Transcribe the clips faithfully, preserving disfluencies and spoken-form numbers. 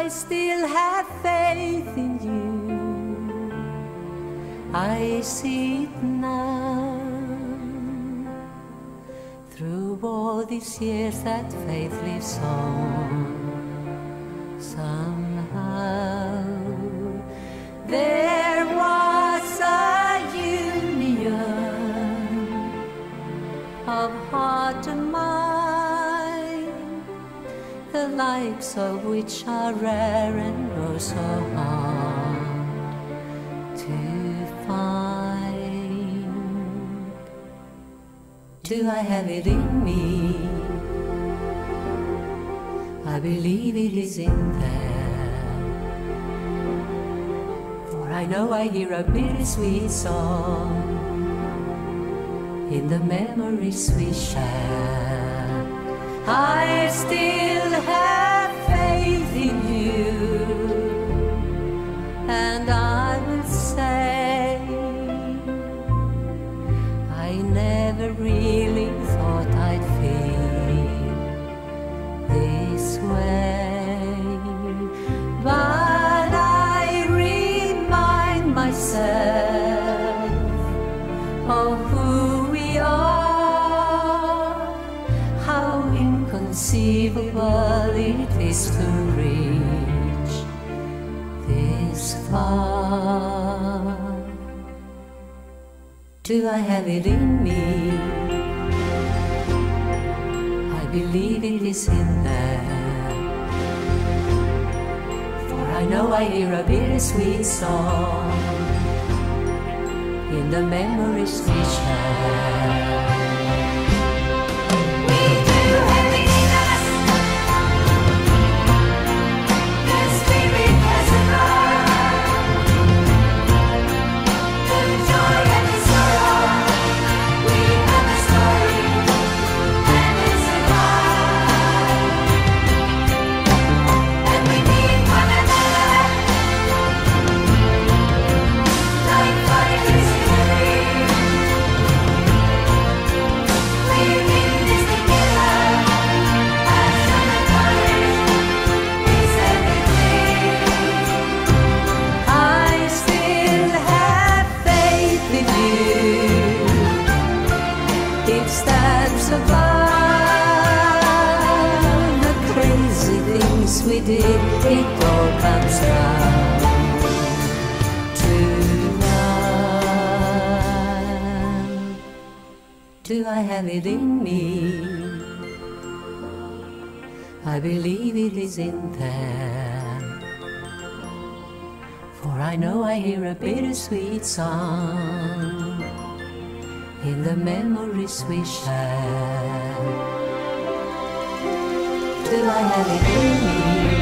I still have faith in you. I see it now. Through all these years that faith lives on, somehow there was a union of heart and mind, the likes of which are rare and oh so hard to find. Do I have it in me? I believe it is in there, for I know I hear a bittersweet song in the memories we share. I still have faith in you, and I will say I never really thought I'd feel this way, but I remind myself of who we are, how inconceivable it is to reach this far. Do I have it in me? I believe it is in there, for I know I hear a bittersweet song in the memories we share. It stands above the crazy things we did. It all comes down to love. Do I have it in me? I believe it is in there, for I know I hear a bittersweet song in the memories we share. Do I have it in me?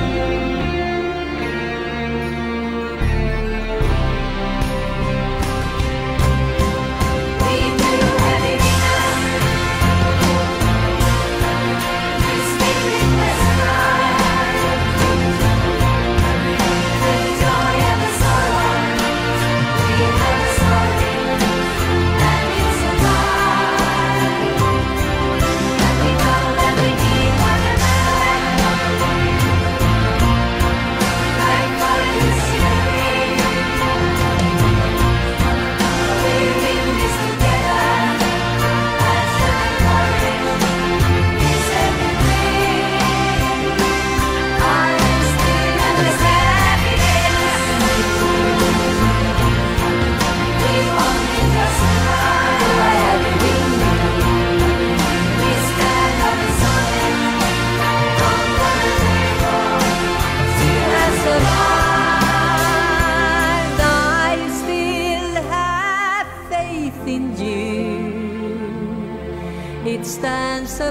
It stands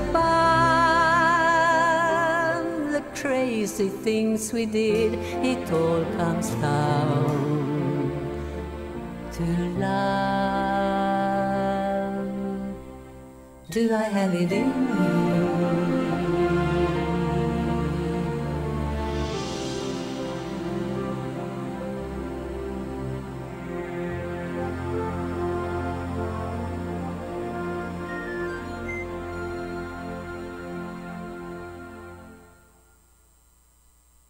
above the crazy things we did. It all comes down to love. Do I have it in me?